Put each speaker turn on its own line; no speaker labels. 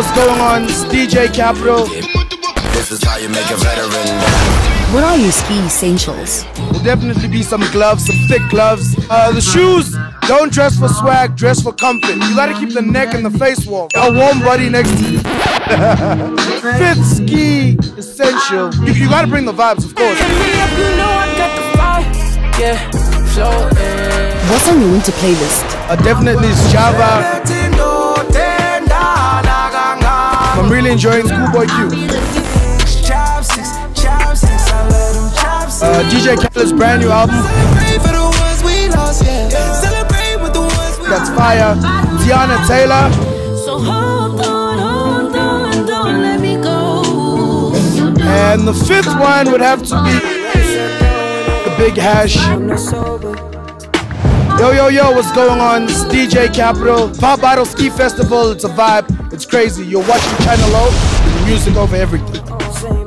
what's going on? It's DJ Capital.
This is how you make a veteran.
What are your ski essentials?
Will definitely be some gloves, some thick gloves. The shoes, don't dress for swag, dress for comfort. You gotta keep the neck and the face warm. A warm body next to you. Fifth ski essential. You gotta bring the vibes, of course.
What's on your winter playlist?
Definitely it's Java. I'm really enjoying Schoolboy Q. DJ Khaled's brand new album. That's fire. Tiana Taylor. And the fifth one would have to be the Big Hash. Yo, what's going on? It's DJ Capital. Pop Bottle Ski Festival. It's a vibe. It's crazy. You're watching Channel O. Music over everything.